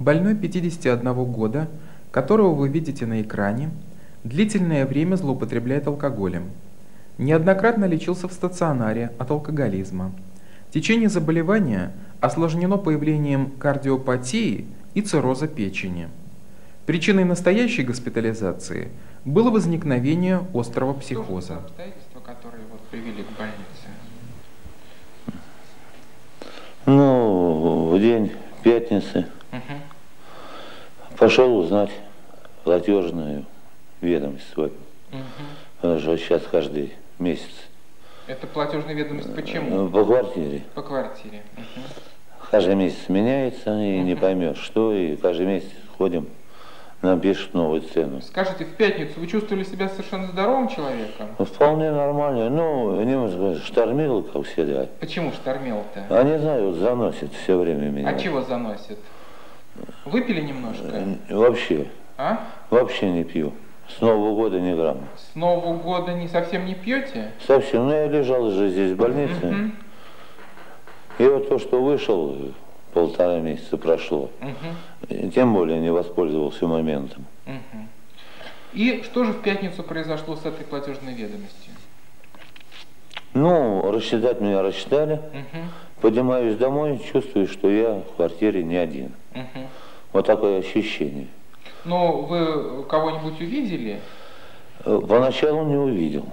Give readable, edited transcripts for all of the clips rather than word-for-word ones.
Больной 51 года, которого вы видите на экране, длительное время злоупотребляет алкоголем. Неоднократно лечился в стационаре от алкоголизма. Течение заболевания осложнено появлением кардиопатии и цирроза печени. Причиной настоящей госпитализации было возникновение острого психоза. Что обстоятельства, которые привели к больнице? В день пятницы пошел узнать платежную ведомость свою. Потому что сейчас каждый месяц. Это платежная ведомость почему? По квартире. По квартире. Каждый месяц меняется, и не поймешь, что, и каждый месяц ходим, нам пишут новую цену. Скажите, в пятницу вы чувствовали себя совершенно здоровым человеком? Вполне нормально. Немножко штормило, как всегда. Почему штормило-то? А не знаю, вот заносит все время меня. А чего заносит? Выпили немножко? Вообще. А? Вообще не пью. С Нового года ни грамма. С Нового года совсем не пьете? Совсем. Я лежал же здесь в больнице. И вот то, что вышел, 1,5 месяца прошло. Тем более не воспользовался моментом. И что же в пятницу произошло с этой платежной ведомостью? Рассчитать меня рассчитали. Поднимаюсь домой, чувствую, что я в квартире не один. Вот такое ощущение. Но вы кого-нибудь увидели? Поначалу не увидел.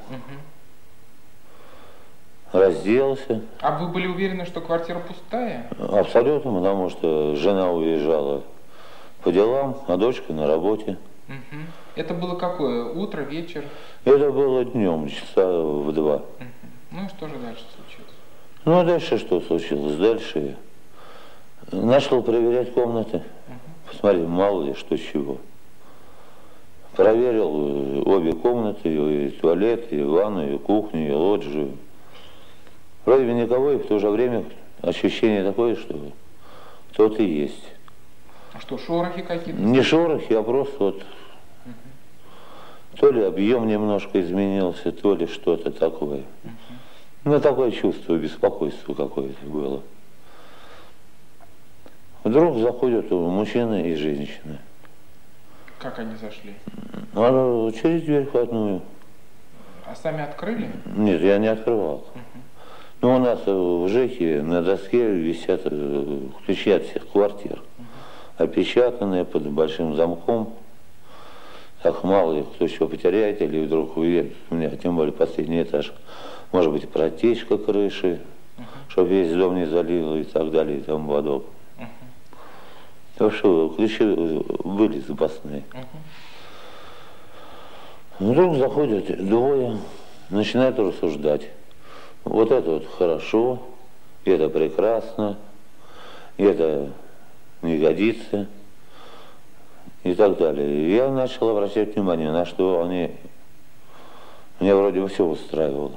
Разделся. А вы были уверены, что квартира пустая? Абсолютно, потому что жена уезжала по делам, а дочка на работе. Это было какое? Утро, вечер? Это было днем, часа в 2. Ну и что же дальше случилось? А дальше что случилось? Дальше я начал проверять комнаты. Посмотри, мало ли что чего. Проверил обе комнаты, и туалет, и ванную, и кухню, и лоджию. Вроде бы никого, и в то же время ощущение такое, что кто-то есть. А что, шорохи какие-то? Не шорохи, а просто то ли объем немножко изменился, то ли что-то такое. Такое чувство беспокойства какое-то было. Вдруг заходят мужчина и женщина. Как они зашли? Через дверь входную. А сами открыли? Нет, я не открывал. У нас в ЖЭКе на доске висят ключи от всех квартир. Опечатанные под большим замком. Так мало ли кто еще потеряет, или вдруг увидит, у меня тем более последний этаж, может быть протечка крыши, чтобы весь дом не залило и так далее, и тому подобное. Так что ключи были запасные. Вдруг заходят двое, начинают рассуждать. Вот это вот хорошо, это прекрасно, это не годится и так далее. И я начал обращать внимание, на что они, меня вроде бы все устраивало.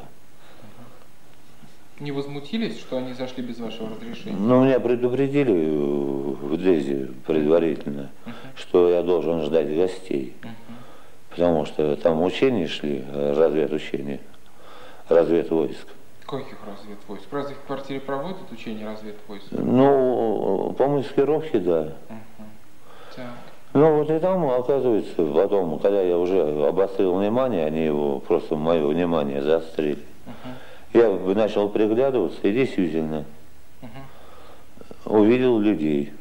Не возмутились, что они зашли без вашего разрешения? Меня предупредили в ДЭЗе предварительно, что я должен ждать гостей. Потому что там учения шли, разведучения, разведвойск. Каких разведвойск? Разве в квартире проводят учения разведвойск? По маскировке, да. Так. И там, оказывается, потом, когда я уже обострил внимание, они его просто мое внимание заострили. Я начал приглядываться и действительно увидел людей.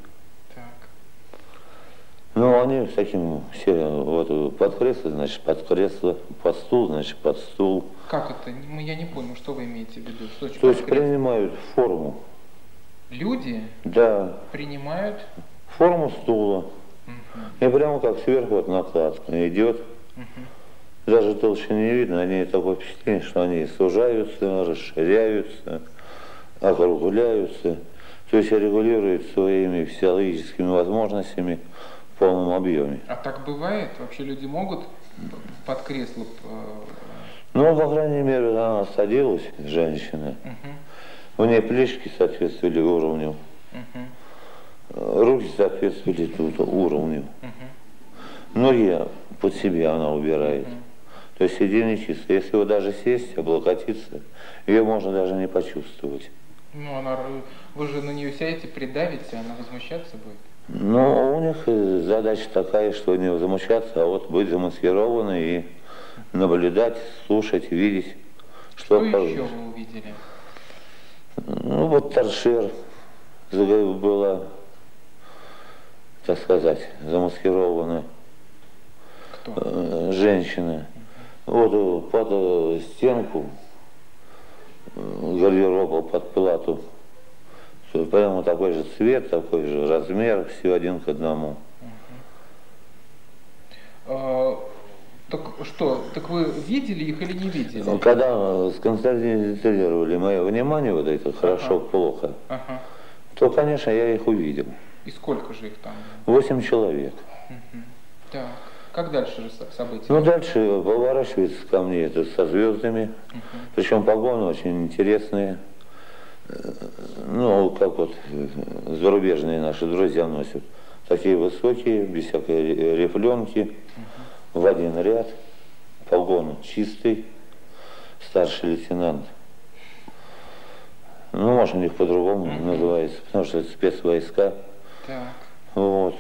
Так. Они с таким все под кресло, значит, под кресло, под стул, значит, под стул. Как это? Я не понял, что вы имеете в виду? То есть принимают форму. Люди? Да. Принимают? Форму стула. И прямо как сверху накладка идет. Даже толщины не видно, они такое впечатление, что они сужаются, расширяются, округляются. То есть регулируют своими физиологическими возможностями в полном объеме. А так бывает? Вообще люди могут под кресло? По крайней мере, она садилась, женщина. У нее плечики соответствовали уровню. Руки соответствовали тут уровню. Ноги под себя она убирает. То есть сиденье чисто. Если вот даже сесть, облокотиться, ее можно даже не почувствовать. Вы же на нее сядете, придавите, она возмущаться будет. Но у них задача такая, что не возмущаться, а вот быть замаскированы и наблюдать, слушать, видеть. Что еще вы увидели? Ну вот торшер была, так сказать, замаскирована. Кто? Женщина. Вот под стенку гардероба, под плату. Прямо такой же цвет, такой же размер, все один к одному. Так что, так вы видели их или не видели? Когда сконцентрировали мое внимание, вот это хорошо-плохо, то, конечно, я их увидел. И сколько же их там? 8 человек. Так, как дальше же события? Ну, дальше поворачивается ко мне это со звездами, причем погоны очень интересные. Ну, как вот зарубежные наши друзья носят. Такие высокие, без всякой рифленки, в один ряд, погон чистый, старший лейтенант. Ну, может, у них по-другому называется, потому что это спецвойска. Так. Вот.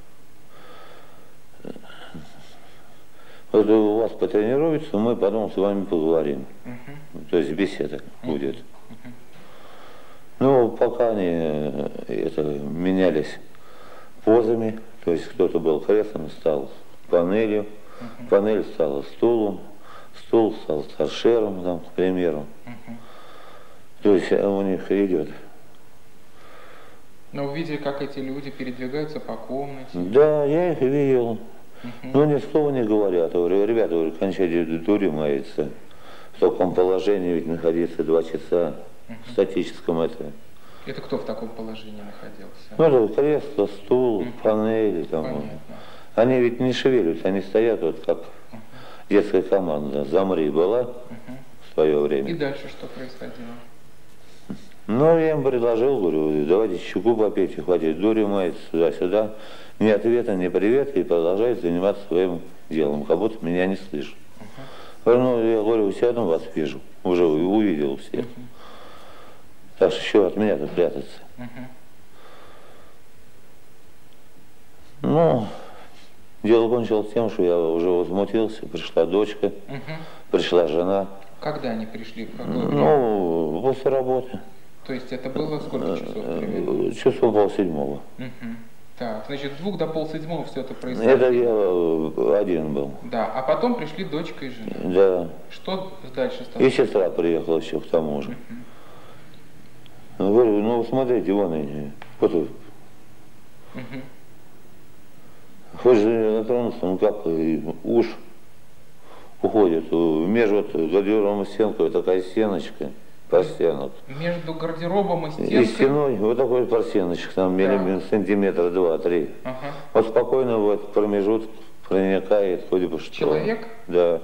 Вот у вас потренируется, мы потом с вами поговорим. То есть беседа будет. Ну, пока они менялись позами, то есть кто-то был креслом, стал панелью, панель стала стулом, стул стал торшером, там, к примеру. То есть у них идет. Но вы видели, как эти люди передвигаются по комнате? Да, я их видел. Но ни слова не говорят. Говорю, ребята, говорю, кончайте дурью мается. В таком положении ведь находиться 2 часа. В статическом это. Это кто в таком положении находился? Ну, это кресло, стул, панели там. Понятно. Они ведь не шевелятся, они стоят вот как детская команда. Замри была в свое время. И дальше что происходило? Ну, я им предложил, говорю, давайте щеку попейте, хватит дури мается, туда-сюда. Ни ответа, ни привета, и продолжает заниматься своим делом, как будто меня не слышит. Ну, я говорю, сяду, вас вижу, уже увидел всех. Так что еще от меня-то прятаться. Ну, дело кончилось тем, что я уже возмутился, пришла дочка, пришла жена. Когда они пришли? В какое время? Ну, после работы. То есть это было сколько часов примерно? Часов 6:30. Так, значит, с 2 до 6:30 все это происходило? Это я один был. Да, а потом пришли дочка и жена. Да. Что дальше стало? И сестра приехала еще к тому же. Говорю, ну смотрите, вон они, вот тут. Хоть же натронулся, ну как, уж уходит. Между вот гардеробом и стенкой такая стеночка, простенок. Между гардеробом и стенкой? И стеной вот такой простеночек, там сантиметра 2-3. Вот спокойно в этот промежуток проникает, хоть бы что. Человек? Да.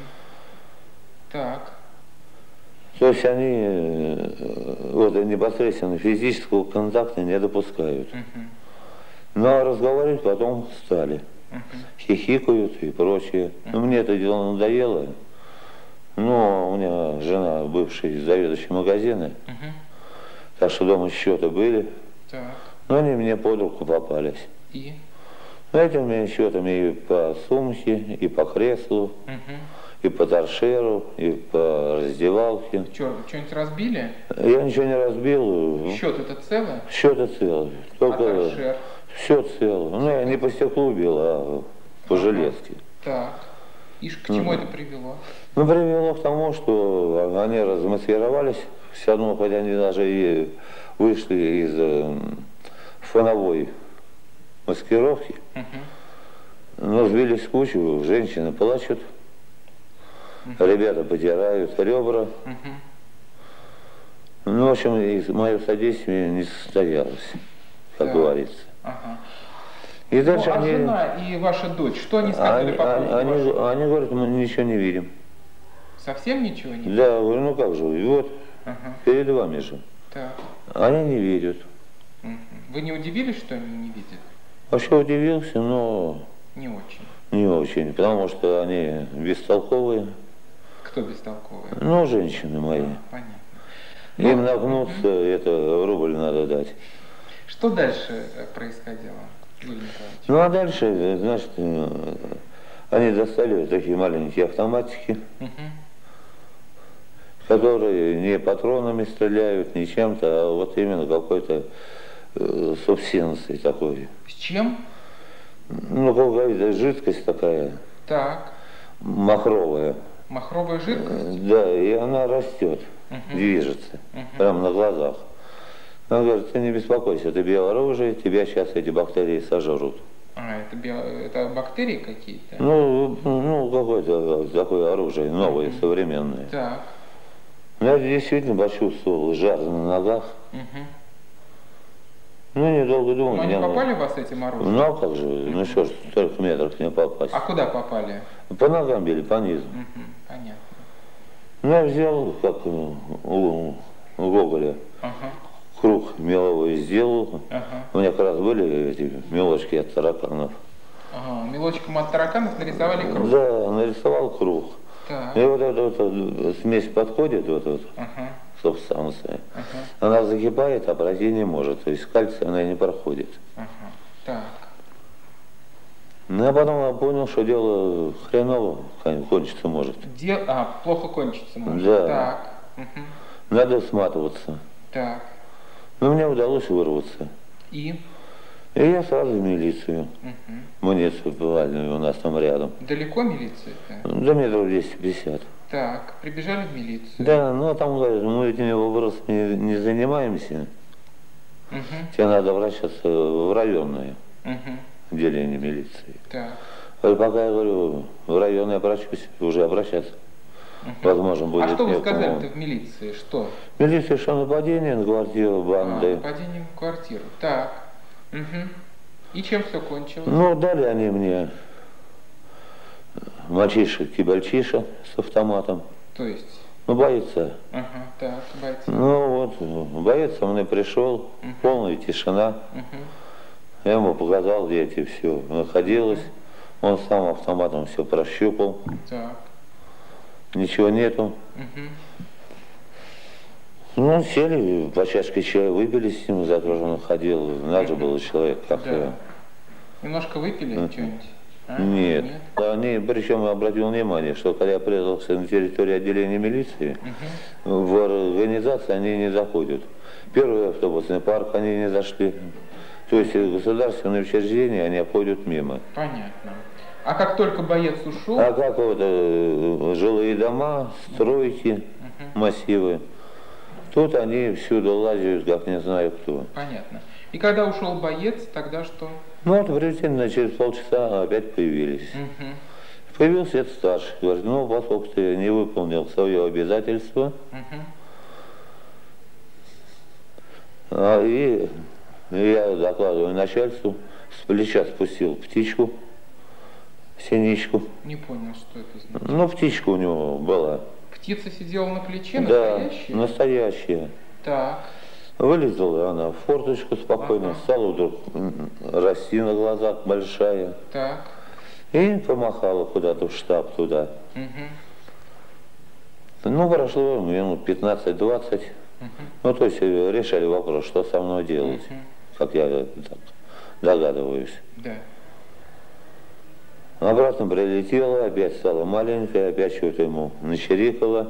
Так. То есть они вот, непосредственно физического контакта не допускают. Но разговаривать потом стали. Хихикают и прочее. Но мне это дело надоело. Но у меня жена бывшая заведующая магазина. Так что дома счеты были. Так. Но они мне под руку попались. И? Этими счетами и по сумке, и по креслу, и по торшеру, и по раздевалке. Что-нибудь разбили? Я ничего не разбил. Счет это целое? Счеты целые. Только торшер? все целое. Ну, я не по стеклу бил, а по железке. Так. И к чему это привело? Ну, привело к тому, что они размаскировались. Все равно, хотя они даже и вышли из фоновой маскировки, но сбились в кучу, женщины плачут, ребята потирают ребра. Ну, в общем, и мое содействие не состоялось, как говорится. И дальше а жена и ваша дочь, что они сказали по поводу они говорят, мы ничего не видим. Совсем ничего не видим? Да, говорю, ну как же, и вот, перед вами же. Так. Они не видят. Вы не удивились, что они не видят? Вообще удивился, но Не очень. не очень, потому что они бестолковые. Кто бестолковый? Ну, женщины мои. Понятно. Им нагнуться, это рубль надо дать. Что дальше происходило? Юрий Николаевич? Ну а дальше, значит, они достали такие маленькие автоматики, которые не патронами стреляют, не чем-то, а вот именно какой-то субстанцией такой. С чем? Ну, какая-то жидкость такая, Так. махровая. Махровая жидкость? Да, и она растет, движется, прямо на глазах. Она говорит, ты не беспокойся, ты биооружие, тебя сейчас эти бактерии сожрут. А, это бактерии какие-то? Ну, какое-то такое оружие новое, современное. Так. Я действительно почувствовал жар на ногах. Ну, недолго думал. Но они попали в вас этим оружием? Ну, а как же, ну что ж, столько метров не попасть. А куда попали? По ногам били, по низу. Понятно. Ну, я взял, как у Гоголя, круг меловой сделал. У меня как раз были эти мелочки от тараканов. Мелочком от тараканов нарисовали круг? Да, нарисовал круг. Так. И вот эта смесь подходит, вот субстанция. Она закипает, а пройти не может. То есть кальций она не проходит. Так. Ну, а потом я понял, что дело хреново кончиться может. Плохо кончится может. Да. Так. Надо сматываться. Так. Но мне удалось вырваться. И я сразу в милицию. Муниципальную у нас там рядом. далеко милиция-то? До метров 250. Так, прибежали в милицию. Да, ну а там говорят, мы этими вопросами не занимаемся. Тебе надо обращаться в районное отделение милиции. Так. Пока я говорю, в район я обращусь, уже обращаться. Возможно, будет. А что вы сказали-то в милиции? Что? Милиция, что нападение на квартиру банды. Нападение на квартиру. Так. И чем все кончилось? Ну, дали они мне мальчишек-кибальчиша с автоматом. То есть? Ну, бойца. Так, бойца. Ну, вот, боец со мной пришел, полная тишина. Я ему показал, где эти все находилось. Он сам автоматом все прощупал. Так. Ничего нету. Ну, сели, по чашке чая выпили с ним, завтра же он ходил. Надо же было человек как-то. Немножко выпили что-нибудь? Нет. Они, причем я обратил внимание, что когда я прятался на территории отделения милиции, в организации они не заходят. Первый автобусный парк они не зашли. То есть государственные учреждения они обходят мимо. Понятно. А как только боец ушел? А как вот жилые дома, стройки, массивы, тут они всюду лазят, как не знаю кто. Понятно. И когда ушел боец, тогда что? Ну вот приблизительно через полчаса опять появились. Появился этот старший, говорит, ну поскольку ты не выполнил свое обязательство, и я докладываю начальству, с плеча спустил птичку, синичку. Не понял, что это значит. Ну, птичка у него была. Птица сидела на плече, Да, настоящая? настоящая. Так. Вылезла она в форточку спокойно, стала вдруг расти на глазах большая. Так. И помахала куда-то в штаб туда. Ну, прошло минут 15-20. Ну, то есть решали вопрос, что со мной делать, как я так догадываюсь. Да. Обратно прилетела, опять стала маленькая, опять что-то ему начерикало.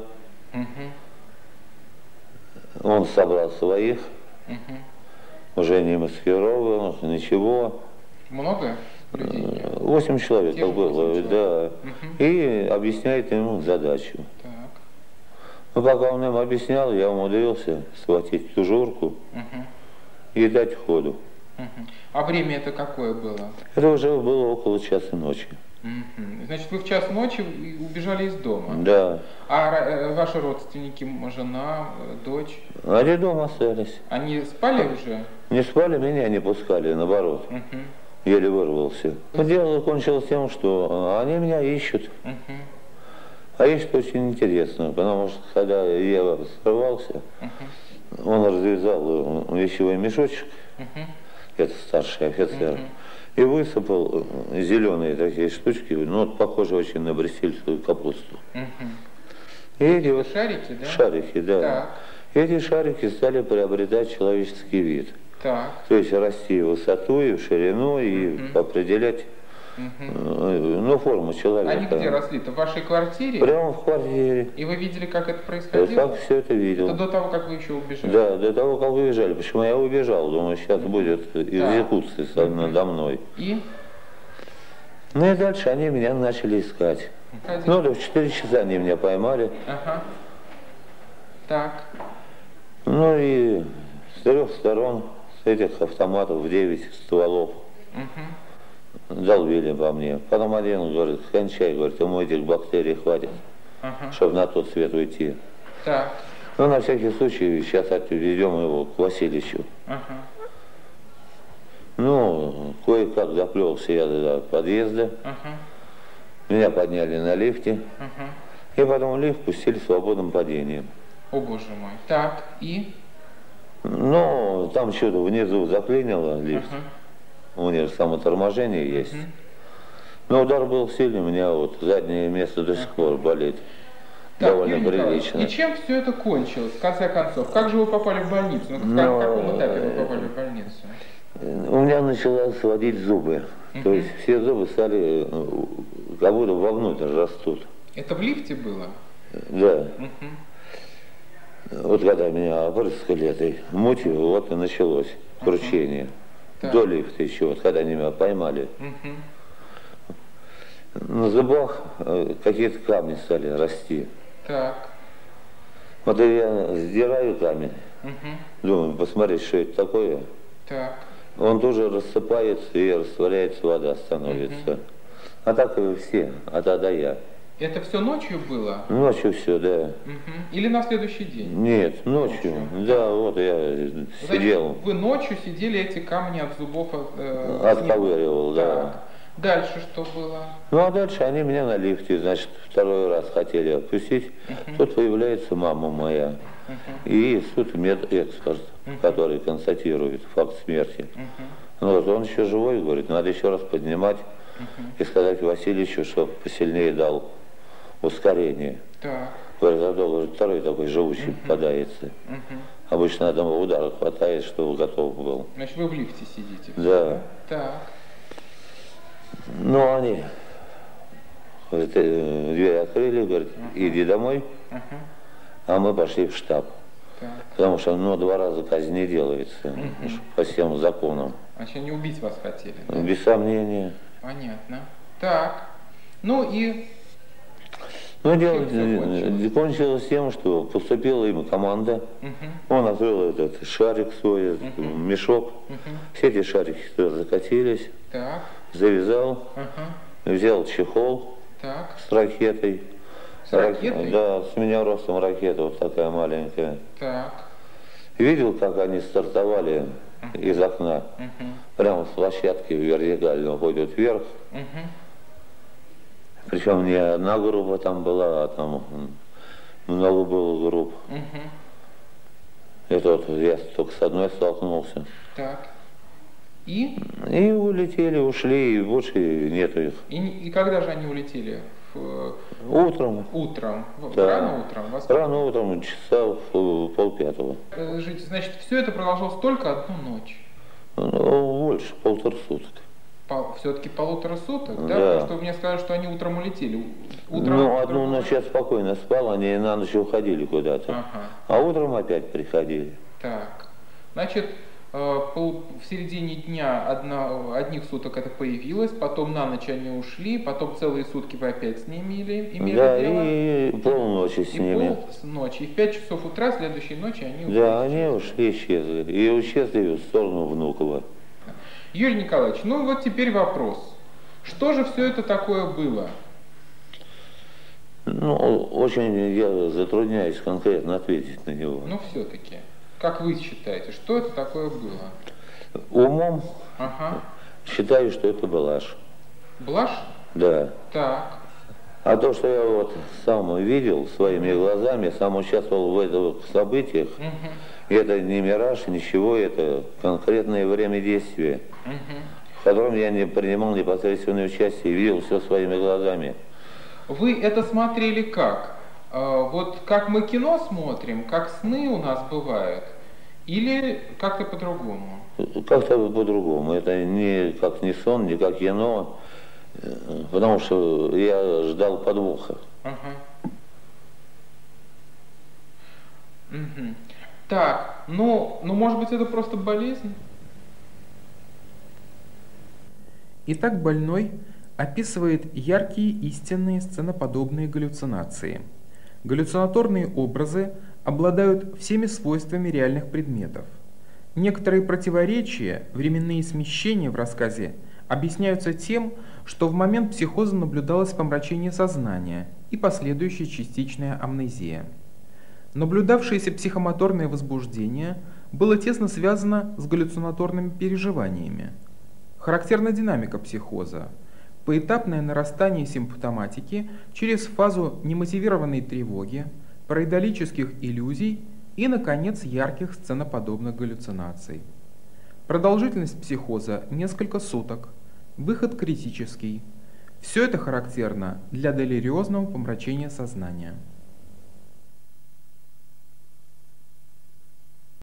Он собрал своих, уже не маскировал, ничего. Много людей? 8 человек Тех было, 8 да. И объясняет ему задачу. Так. Но пока он им объяснял, я умудрился схватить тужурку и дать ходу. А время это какое было? Это уже было около часа ночи. Значит, вы в час ночи убежали из дома? Да. А ваши родственники, жена, дочь? Они дома остались. Они спали уже? Не спали, меня не пускали, наоборот. Еле вырвался. Дело закончилось тем, что они меня ищут. А ищут очень интересно, потому что когда я скрывался, он развязал вещевой мешочек, это старший офицер, и высыпал зеленые такие штучки, ну вот похоже очень на брюссельскую капусту. И эти вот шарики, да? шарики, да. Так. Эти шарики стали приобретать человеческий вид. Так. То есть расти в высоту и в ширину, и определять ну, форму человека. Они где росли-то? В вашей квартире? Прямо в квартире. И вы видели, как это происходило? Как все это видел. Это до того, как вы еще убежали? Да, до того, как вы уезжали. Почему я убежал? Думаю, сейчас будет экзекуция надо мной. И? Ну и дальше они меня начали искать. Ну, да, в 4 часа они меня поймали. Ага. Так. Ну и с 3 сторон, с этих автоматов 9 стволов. Долбили по мне. Потом один говорит, кончай, говорит, ему этих бактерий хватит, чтобы на тот свет уйти. Так. Ну, на всякий случай, сейчас отведем его к Васильевичу. Ну, кое-как доплелся я до подъезда. Меня подняли на лифте. И потом лифт пустили свободным падением. О, боже мой. Так, и? Ну, там что-то внизу заклинило лифт. У них самоторможение есть. Но удар был сильный, у меня вот заднее место до сих пор болит. Так, довольно прилично. И чем все это кончилось, в конце концов? Как же вы попали в больницу? Ну, в каком этапе вы попали в больницу? У меня начало сводить зубы. То есть все зубы стали как будто вовнутрь растут. Это в лифте было? Да. Вот когда меня опрыскали этой мутью, вот и началось кручение. До лифта еще, вот когда они меня поймали. На зубах какие-то камни стали расти. Так. Вот я сдираю камень, думаю, посмотреть, что это такое. Так. Он тоже рассыпается и растворяется, вода становится. А так и все, от А до Я. Это все ночью было? Ночью все, да. Или на следующий день? Нет, ночью. Да, вот я сидел. Значит, вы ночью сидели, эти камни от зубов отковыривал, да. Дальше что было? Ну а дальше они меня на лифте, значит, второй раз хотели отпустить. Тут появляется мама моя и судмедэксперт, который констатирует факт смерти. Ну вот он еще живой, говорит, надо еще раз поднимать и сказать Васильевичу, чтобы посильнее дал ускорение. Так. Говорит, а то, говорит, второй такой живучий попадается. Обычно одного удара хватает, чтобы готов был. Значит, вы в лифте сидите? Да. Так. Ну, они говорит, дверь открыли, говорит, иди домой, а мы пошли в штаб. Так. Потому что, ну, 2 раза казнь не делается по всем законам. Значит, они убить вас хотели? Да? Без сомнения. Понятно. Так. Ну и... Ну, дело кончилось тем, что поступила им команда. Он открыл этот шарик свой, этот мешок. Все эти шарики закатились. Так. Завязал, взял чехол с ракетой. С ракетой? Да, с меня ростом ракета вот такая маленькая. Так. Видел, как они стартовали из окна, прямо с площадки вертикально ходят вверх. Причем не одна группа там была, а там много было групп. Это вот я только с одной столкнулся. Так. И? И улетели, ушли, и больше нету их. И когда же они улетели? Утром. Утром? Да. Рано утром? Рано утром, часа в 4:30. Значит, все это продолжалось только одну ночь? Ну, больше, 1,5 суток. Все-таки 1,5 суток, да? Да. Потому что вы мне сказали, что они утром улетели. Утром, ну, одну ночь я спокойно спал, они на ночь уходили куда-то. А утром опять приходили. Так. Значит, в середине дня одних суток это появилось, потом на ночь они ушли, потом целые сутки вы опять с ними имели да, дело. и полночи с ними. Полночи. И в 5 часов утра следующей ночи они ушли. Да, они ушли, исчезли. И исчезли в сторону Внуково. Юрий Николаевич, ну вот теперь вопрос. Что же все это такое было? Ну, очень я затрудняюсь конкретно ответить на него. Ну, все-таки. Как вы считаете, что это такое было? Умом считаю, что это блажь. Блажь? Да. Так. А то, что я вот сам видел своими глазами, сам участвовал в этих событиях, это не мираж, ничего, это конкретное время действия, в котором я не принимал непосредственное участие и видел все своими глазами. Вы это смотрели как? Вот как мы кино смотрим, как сны у нас бывают? Или как-то по-другому? Как-то по-другому. Это не как не сон, не как кино, потому что я ждал подвоха. Ага. Угу. Так, ну, может быть, это просто болезнь? Итак, больной описывает яркие истинные сценоподобные галлюцинации. Галлюцинаторные образы обладают всеми свойствами реальных предметов. Некоторые противоречия, временные смещения в рассказе объясняются тем, что в момент психоза наблюдалось помрачение сознания и последующая частичная амнезия. Наблюдавшееся психомоторное возбуждение было тесно связано с галлюцинаторными переживаниями. Характерна динамика психоза, поэтапное нарастание симптоматики через фазу немотивированной тревоги, параидолических иллюзий и, наконец, ярких сценоподобных галлюцинаций. Продолжительность психоза несколько суток, выход критический. Все это характерно для делириозного помрачения сознания.